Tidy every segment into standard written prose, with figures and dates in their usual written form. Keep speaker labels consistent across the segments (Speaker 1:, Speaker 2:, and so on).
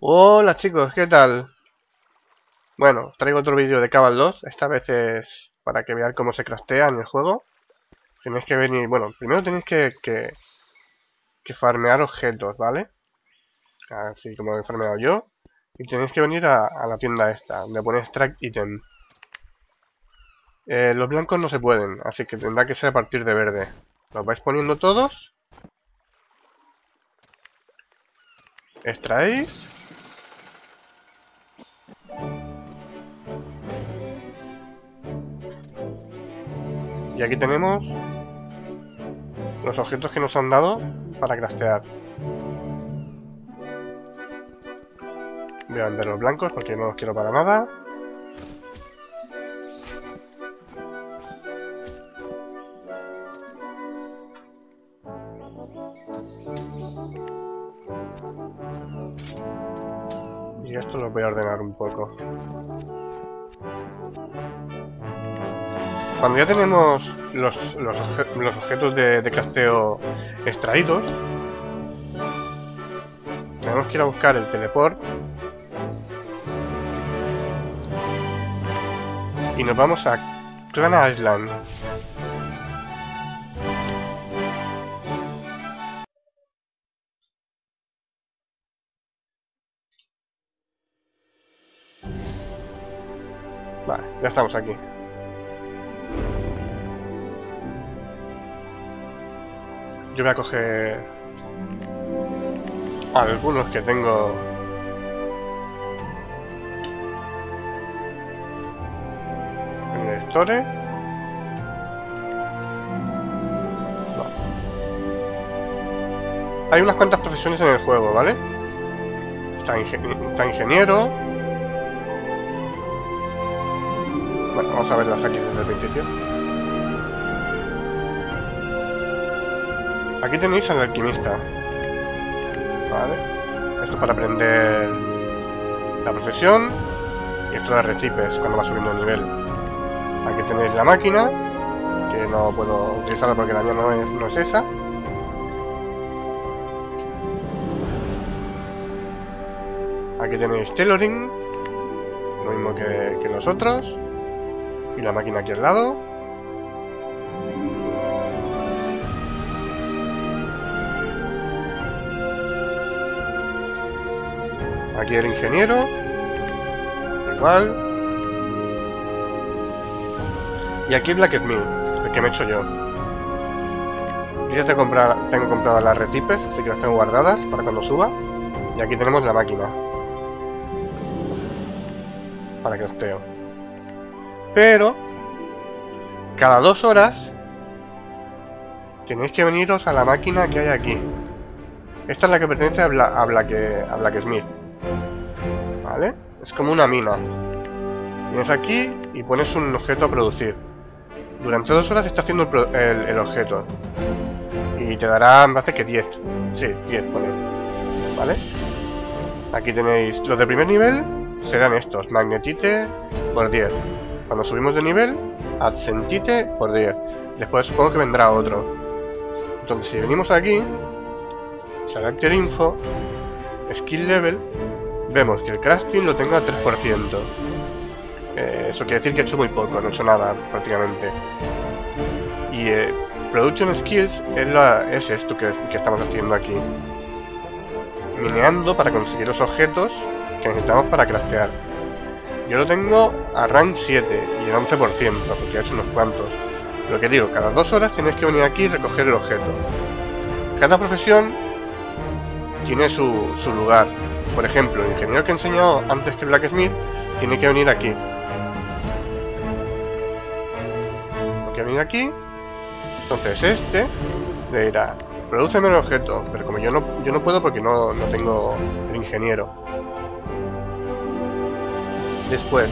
Speaker 1: Hola chicos, ¿qué tal? Bueno, traigo otro vídeo de Cabal 2. Esta vez es para que veáis cómo se craftea en el juego. Tenéis que venir, bueno, primero tenéis que farmear objetos, ¿vale? Así como he farmeado yo. Y tenéis que venir a la tienda esta, donde pone Extract Item. Los blancos no se pueden, así que tendrá que ser a partir de verde. Los vais poniendo todos. Extraéis. Y aquí tenemos los objetos que nos han dado para craftear. Voy a vender los blancos porque no los quiero para nada. Y esto los voy a ordenar un poco. Cuando ya tenemos los objetos de crafteo extraídos, tenemos que ir a buscar el teleport y nos vamos a Clan Island. Vale, ya estamos aquí. Yo voy a coger algunos que tengo en el store. No. Hay unas cuantas profesiones en el juego, ¿vale? Está ingeniero. Bueno, vamos a verlas aquí desde el principio. Aquí tenéis al alquimista. Vale. Esto para aprender la profesión. Y esto de recipes cuando va subiendo el nivel. Aquí tenéis la máquina. Que no puedo utilizarla porque la mía no es esa. Aquí tenéis tailoring. Lo mismo que los otros. Y la máquina aquí al lado. Aquí el ingeniero. Igual. Y aquí Blacksmith, el que me he hecho yo. Yo ya tengo compradas las retipes, así que las tengo guardadas para cuando suba. Y aquí tenemos la máquina. Para crafteo. Pero cada 2 horas tenéis que veniros a la máquina que hay aquí. Esta es la que pertenece a Blacksmith. ¿Vale? Es como una mina. Vienes aquí y pones un objeto a producir. Durante 2 horas está haciendo el objeto. Y te dará, me parece que 10. Sí, 10 pone. ¿Vale? Aquí tenéis los de primer nivel. Serán estos, Magnetite por 10. Cuando subimos de nivel, Accentite por 10. Después supongo que vendrá otro. Entonces si venimos aquí, Character Info, Skill Level, vemos que el crafting lo tengo a 3%. Eso quiere decir que he hecho muy poco, no he hecho nada prácticamente. Y Production Skills es esto que estamos haciendo aquí. Mineando para conseguir los objetos que necesitamos para craftear. Yo lo tengo a rank 7 y el 11%, porque he hecho unos cuantos. Lo que digo, cada 2 horas tenéis que venir aquí y recoger el objeto. Cada profesión tiene su lugar. Por ejemplo, el ingeniero que he enseñado antes que Blacksmith tiene que venir aquí. Tiene que venir aquí. Entonces este le dirá, prodúceme el objeto, pero como yo no puedo porque no tengo el ingeniero. Después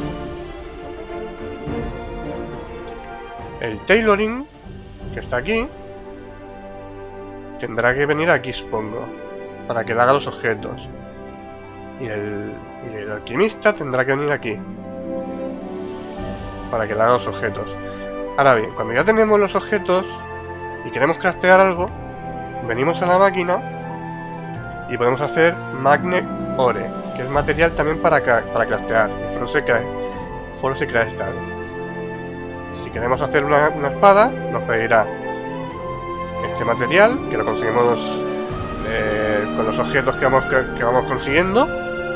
Speaker 1: el tailoring, que está aquí, tendrá que venir aquí, supongo, para que le haga los objetos. Y el alquimista tendrá que venir aquí, para que le haga los objetos. Ahora bien, cuando ya tenemos los objetos y queremos craftear algo, venimos a la máquina y podemos hacer ore, que es material también para craftear. Y Force Crystal. Si queremos hacer una espada, nos pedirá este material, que lo conseguimos con los objetos que vamos consiguiendo.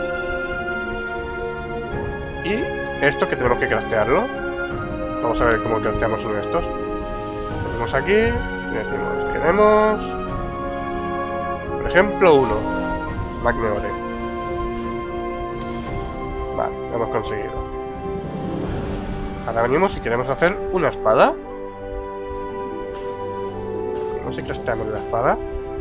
Speaker 1: Y esto que tenemos que craftearlo. Vamos a ver cómo crafteamos uno de estos. Lo ponemos aquí y decimos, queremos, por ejemplo, uno. Magneore. Vale, lo hemos conseguido. Ahora venimos y queremos hacer una espada. No sé qué crafteamos la espada.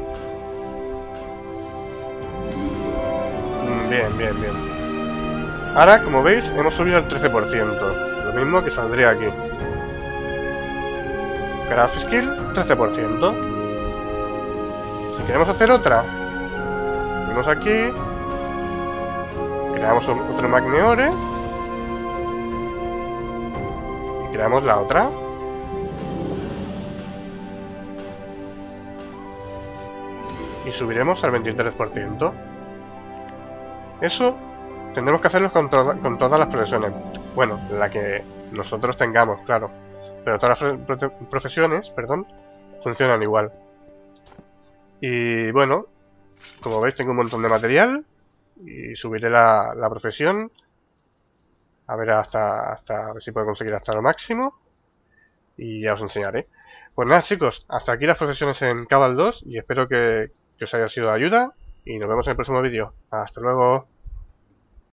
Speaker 1: Bien, bien, bien. Ahora, como veis, hemos subido al 13%. Lo mismo que saldría aquí. Craft Skill, 13%. Si queremos hacer otra, venimos aquí, creamos otro Magneore y creamos la otra. Y subiremos al 23%. Eso tendremos que hacerlo con todas las profesiones. Bueno, la que nosotros tengamos, claro. Pero todas las profesiones, perdón, funcionan igual. Y bueno, como veis tengo un montón de material. Y subiré la profesión. A ver hasta a ver si puedo conseguir hasta lo máximo. Y ya os enseñaré. Pues nada chicos, hasta aquí las profesiones en Cabal 2. Y espero que os haya sido de ayuda. Y nos vemos en el próximo vídeo. Hasta luego.